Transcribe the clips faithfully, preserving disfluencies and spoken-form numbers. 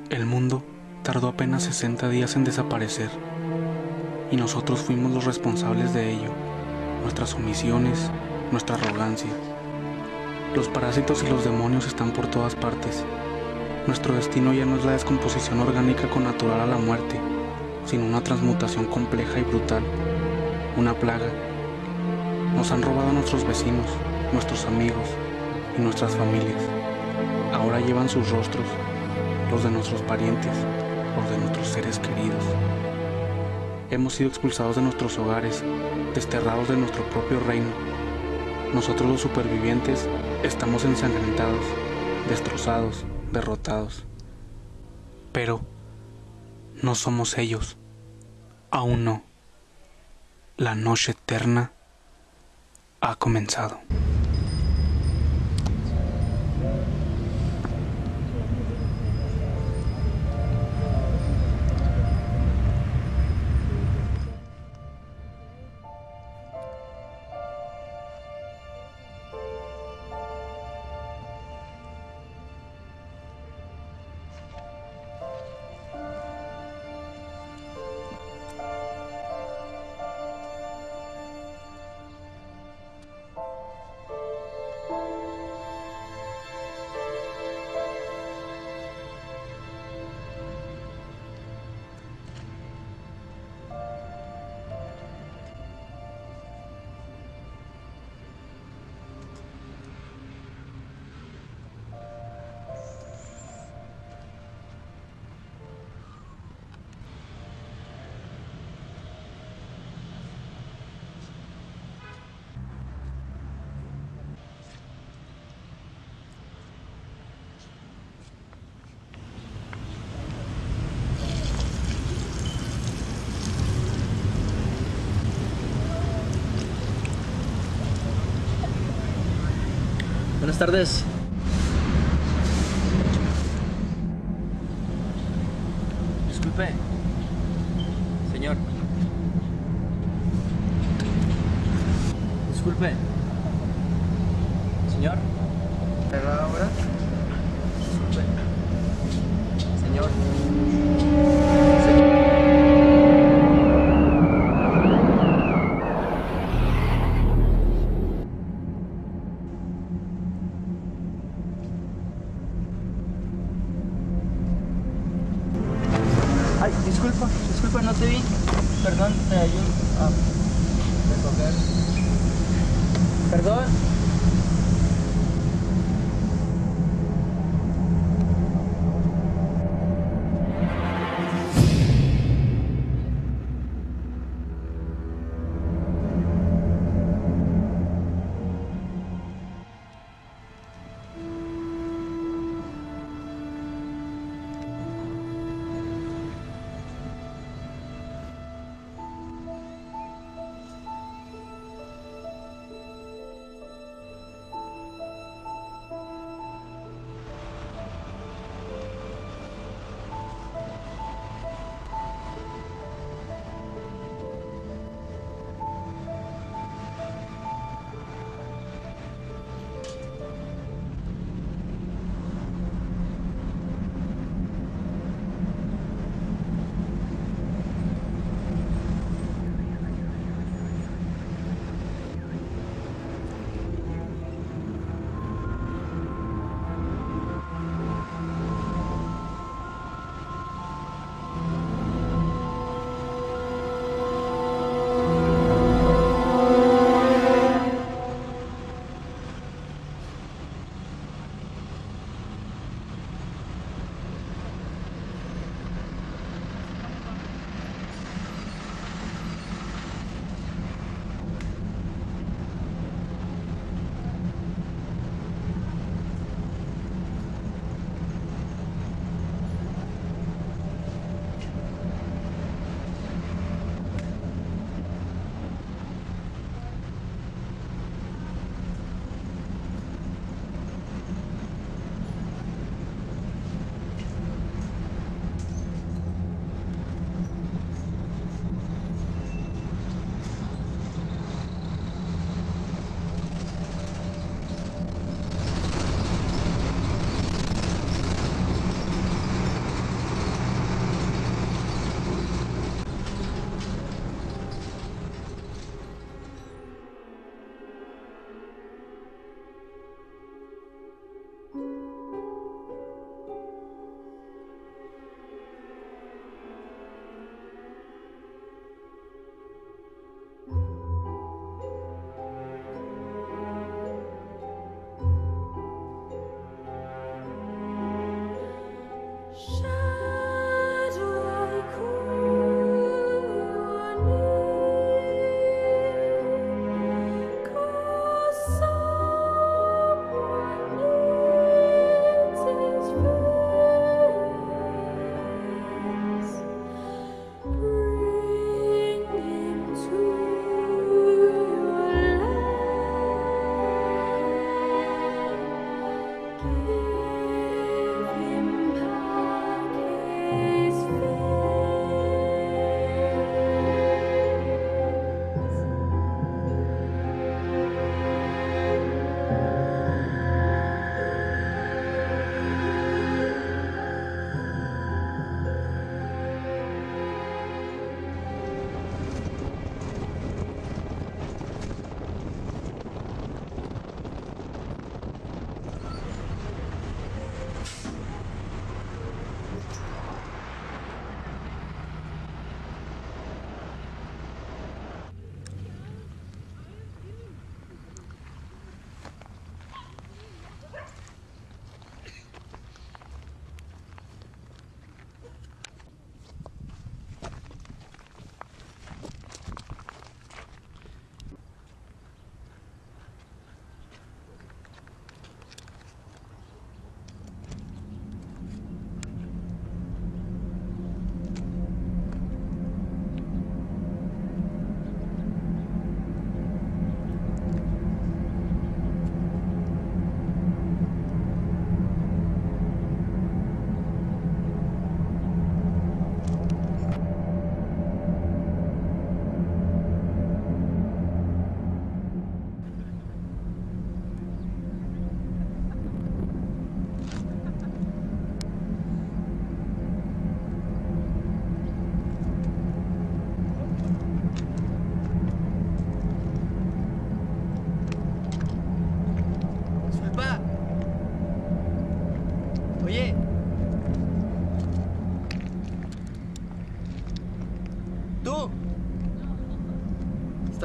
El mundo tardó apenas sesenta días en desaparecer, y nosotros fuimos los responsables de ello, nuestras omisiones, nuestra arrogancia. Los parásitos y los demonios están por todas partes. Nuestro destino ya no es la descomposición orgánica connatural a la muerte, sino una transmutación compleja y brutal, una plaga. Nos han robado a nuestros vecinos, nuestros amigos y nuestras familias. Ahora llevan sus rostros, los de nuestros parientes, los de nuestros seres queridos. Hemos sido expulsados de nuestros hogares, desterrados de nuestro propio reino. Nosotros los supervivientes estamos ensangrentados, destrozados, derrotados. Pero no somos ellos. Aún no. La noche eterna ha comenzado. Buenas tardes. Disculpe, señor. Disculpe, señor. ¿Cerrada ahora? Disculpe, señor. Ay, disculpa, disculpa, no te vi. Perdón, te ayudo a recoger. Perdón.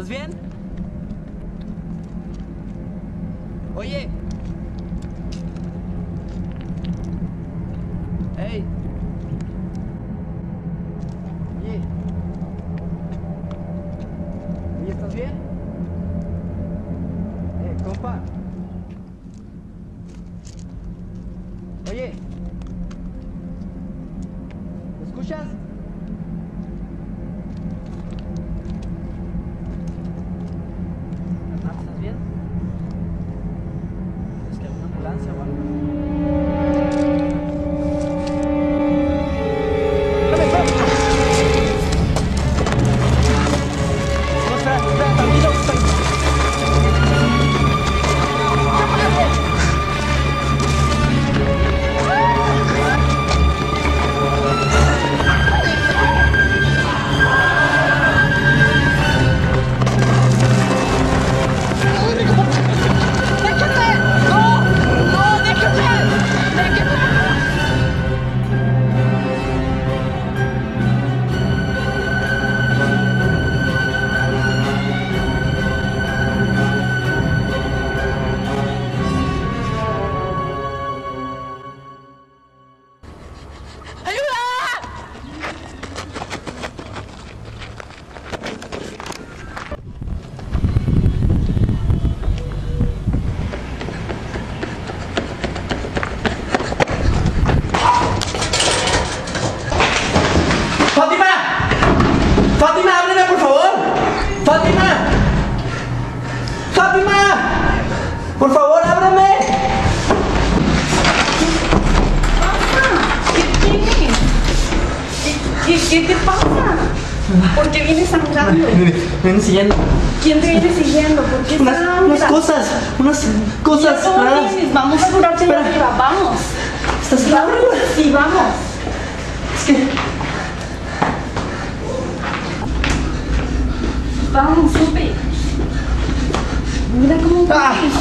¿Estás bien? Oye. Hey. Oye. Oye, ¿estás bien? Eh, compa. Oye. ¿Me escuchas? ¿Estás bien? Es que hay una ambulancia o algo. No, espera, espera, tranquilo, tranquilo. ¡Fátima! ¡Fátima, ábreme, por favor! ¡Fátima! ¡Fátima! ¡Por favor, ábreme! ¿Qué, qué te pasa? ¿Por qué vienes sangrando? Me viene siguiendo. ¿Quién te viene siguiendo? ¿Por qué Unas, sangras? unas cosas, unas cosas ¿Cómo raras. vienes? Vamos a curarte la Espera. arriba, vamos. ¿Estás Vamos, sí, vamos. Es que... Vamos, sube. Mira cómo Ah. vienes.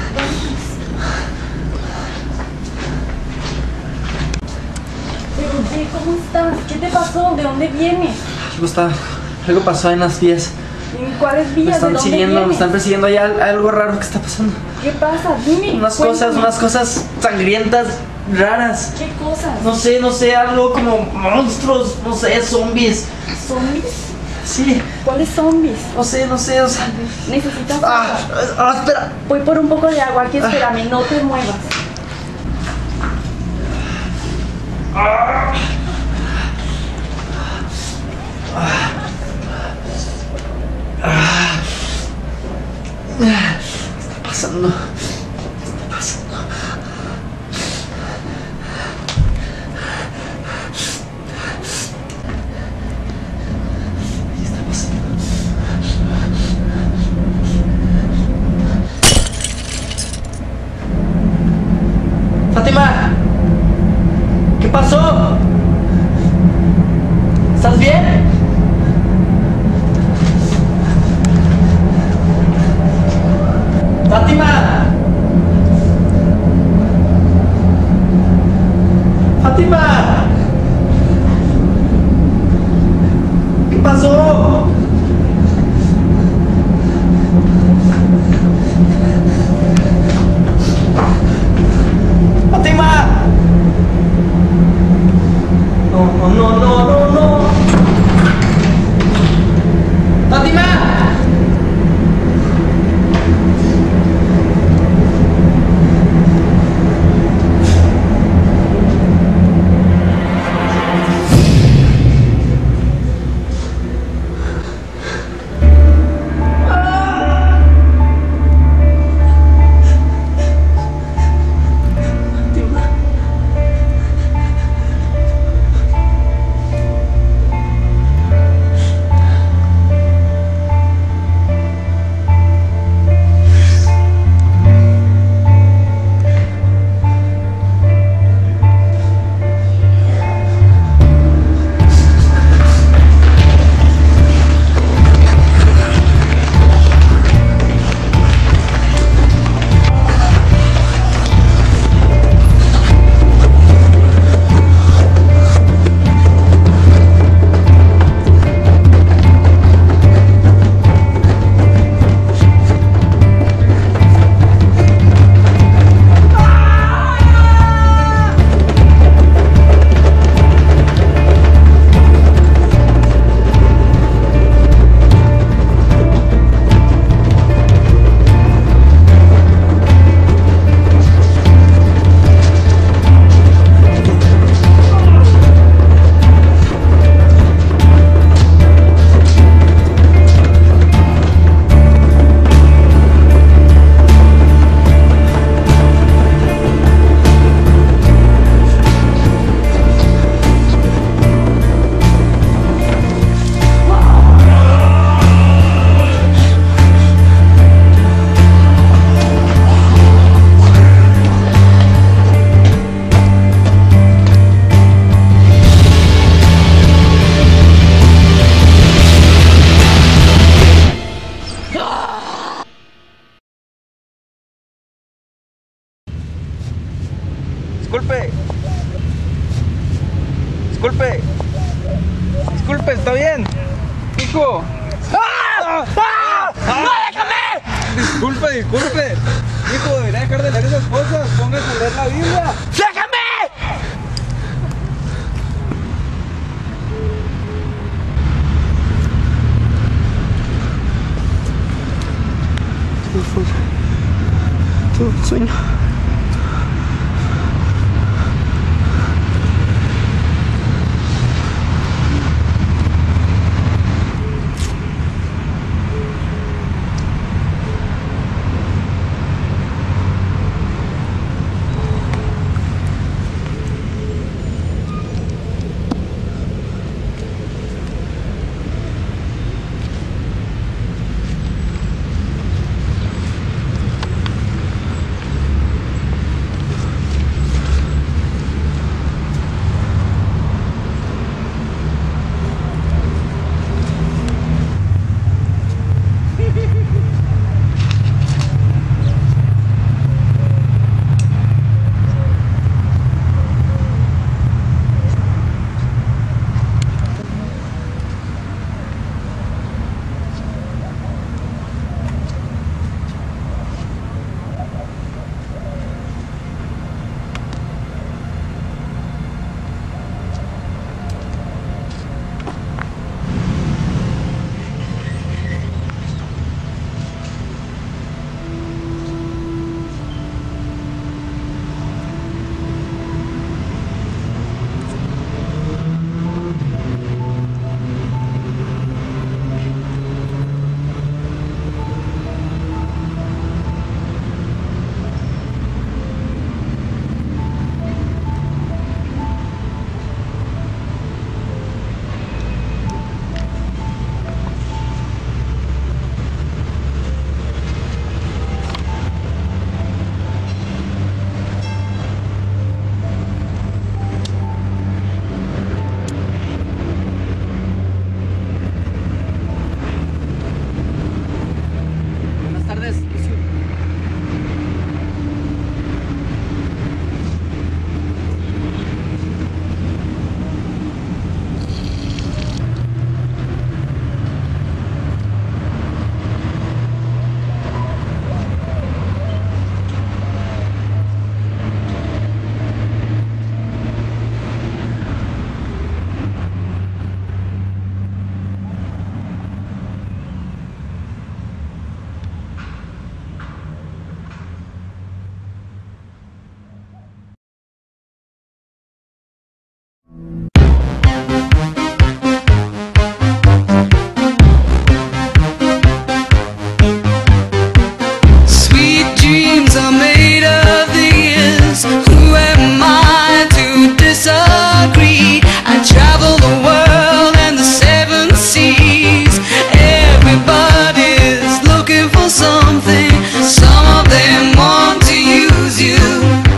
Pero, ¿qué? ¿Cómo estás? ¿Qué te pasó? ¿De dónde vienes? Algo está... Algo pasó en las vías. ¿En cuáles vías? Me están ¿De dónde siguiendo, me vienes? están persiguiendo. Hay al- algo raro que está pasando. ¿Qué pasa? Dime. Unas cuéntame. cosas, unas cosas sangrientas, raras. ¿Qué cosas? No sé, no sé, algo como monstruos, no sé, zombies. ¿Zombies? Sí, ¿Cuáles zombies? no sé, no sé, o sea... Necesitas Ah, agua. ah, espera. Voy por un poco de agua aquí, espérame, no te muevas. ¿Qué está pasando? ¿Qué está pasando? ¿Qué está pasando? ¡Fátima! ¿Qué pasó? ¿Estás bien? ¡Fátima! ¡Fátima! ¿Qué pasó? ¡Fátima! No, no, no, no, no, no. Disculpe. Disculpe. Disculpe, ¿está bien? Hijo. ¡Ah! ¡Ah! ¡No, déjame! Disculpe, disculpe. Hijo, debería dejar de leer esas cosas. Póngase a leer la Biblia. ¡Déjame! Tuve un sueño.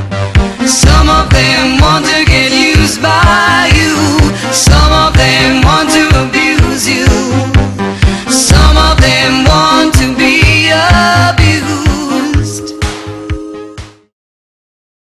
Some of them want to get used by you. Some of them want